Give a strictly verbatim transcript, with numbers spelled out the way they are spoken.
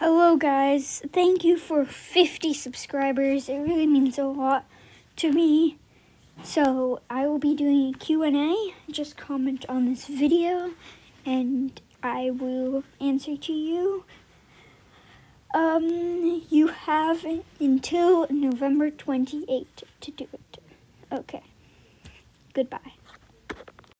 Hello guys, thank you for fifty subscribers. It really means a lot to me. So I will be doing a Q and A. Just comment on this video and I will answer to you. Um, you have until November twenty-eighth to do it. Okay, goodbye.